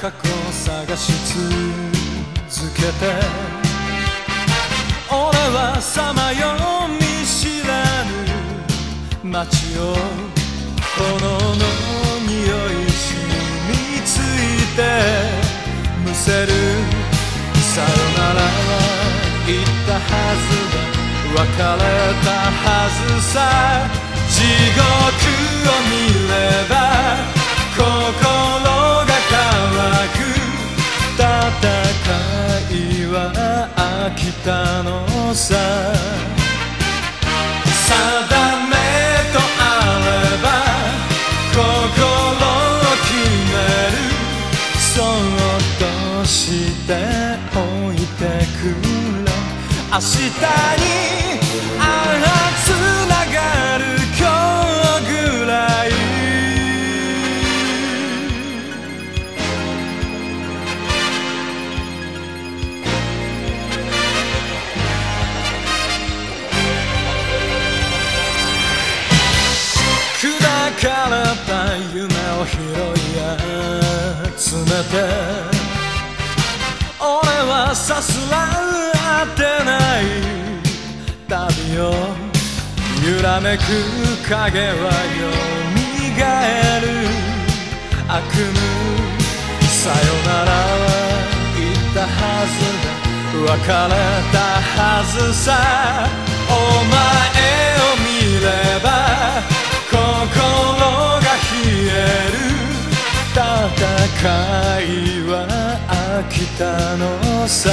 過去を探し続けて俺はさまよ見知らぬ街を炎の匂い染みついてむせるさよならは言ったはずだ別れたはずさ地獄を見れば心が乾く戦いは飽きたのさ定めとあれば心を決めるそっとしておいてくれ明日につながる今日ぐらい砕かれた夢を拾い集めて俺はさすら当てない旅を揺らめく影はよみがえる悪夢さよならは言ったはずだ別れたはずさお前を見れば心が冷える戦いは飽きたのさ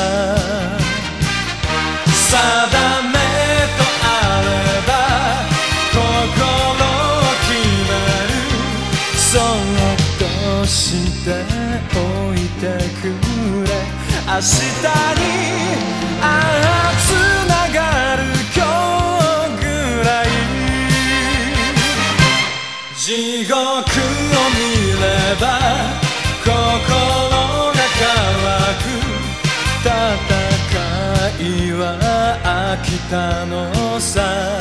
定めとあれば心を決めるそっとしておいてくれ明日につながる今日ぐらい地獄を見れば心が乾く戦いは飽きたのさ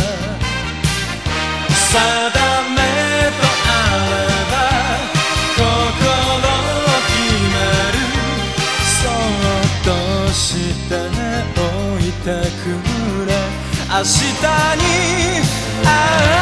定めとあれば心を決めるそっとしておいてくれ明日に